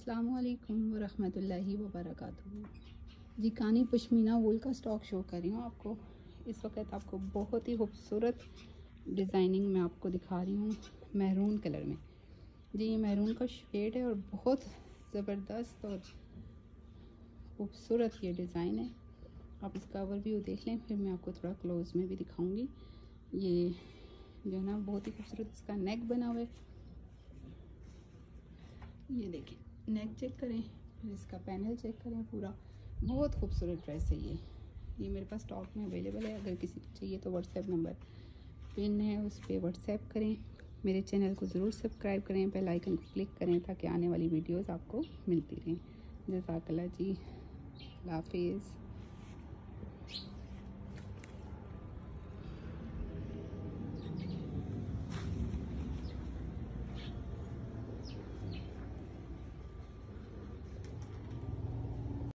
अस्सलामुअलैकुम वरहमतुल्लाहि वबरकातुहू। जी कानी पश्मीना वूल का स्टॉक शो कर रही हूँ आपको। इस वक्त आपको बहुत ही खूबसूरत डिज़ाइनिंग में आपको दिखा रही हूँ मैरून कलर में। जी ये मैरून का शेड है और बहुत ज़बरदस्त और खूबसूरत ये डिज़ाइन है। आप इसका ओवरव्यू देख लें, फिर मैं आपको थोड़ा क्लोज में भी दिखाऊंगी। ये जो है ना बहुत ही खूबसूरत इसका नेक बना हुआ है। ये देखें, नेक चेक करें, फिर इसका पैनल चेक करें, पूरा बहुत खूबसूरत ड्रेस है ये मेरे पास स्टॉक में अवेलेबल है। अगर किसी को चाहिए तो व्हाट्सएप नंबर पिन है, उस पर व्हाट्सएप करें। मेरे चैनल को ज़रूर सब्सक्राइब करें, बेल आइकन को क्लिक करें ताकि आने वाली वीडियोस आपको मिलती रहें। जज़ाकल्लाह जी, अल्लाह हाफिज़।